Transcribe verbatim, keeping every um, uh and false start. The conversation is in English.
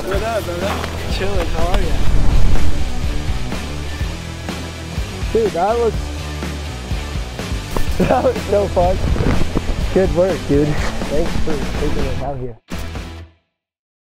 What up, brother? Chilling, how are you? Dude, that was that was so fun. Good work, dude. Thanks for taking us out here.